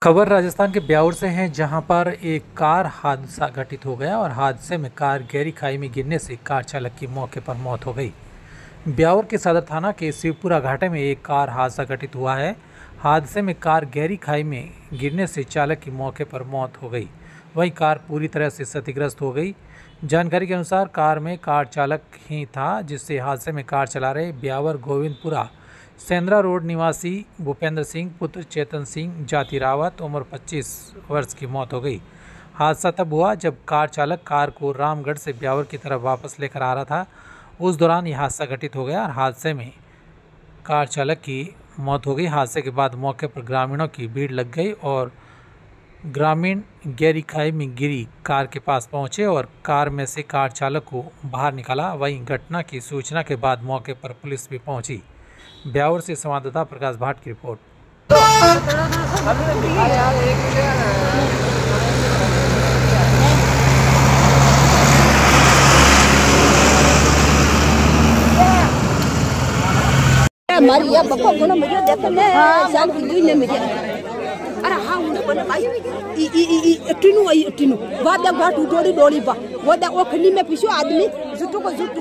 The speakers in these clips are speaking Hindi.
खबर राजस्थान के ब्यावर से है, जहां पर एक कार हादसा घटित हो गया और हादसे में कार गहरी खाई में गिरने से कार चालक की मौके पर मौत हो गई। ब्यावर के सदर थाना के शिवपुरा घाटे में एक कार हादसा घटित हुआ है। हादसे में कार गहरी खाई में गिरने से चालक की मौके पर मौत हो गई, वहीं कार पूरी तरह से क्षतिग्रस्त हो गई। जानकारी के अनुसार कार में कार चालक ही था, जिससे हादसे में कार चला रहे ब्यावर गोविंदपुरा सेंद्रा रोड निवासी भूपेंद्र सिंह पुत्र चेतन सिंह जाति रावत उम्र 25 वर्ष की मौत हो गई। हादसा तब हुआ जब कार चालक कार को रामगढ़ से ब्यावर की तरफ वापस लेकर आ रहा था। उस दौरान यह हादसा घटित हो गया और हादसे में कार चालक की मौत हो गई। हादसे के बाद मौके पर ग्रामीणों की भीड़ लग गई और ग्रामीण गहरी खाई में गिरी कार के पास पहुंचे और कार में से कार चालक को बाहर निकाला। वहीं घटना की सूचना के बाद मौके पर पुलिस भी पहुंची। ब्यावर से संवाददाता प्रकाश भाट की रिपोर्ट। हमारी ये बको गुण मुझे देखो ने साल की दुई ने मुझे अरे हां उन भाई ई टिनु वादा घाट उडोड़ी डोली बा वादा ओखनी में पिसो आदमी जुटू को जुटू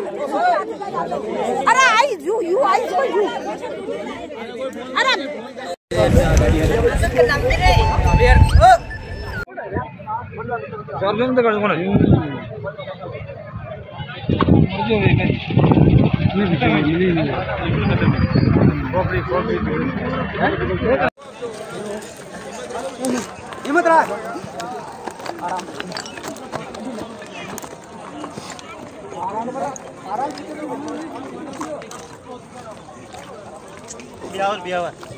अरे आई यू आई को यू अरे प्रॉब्लम तो कर कोन ब्यावर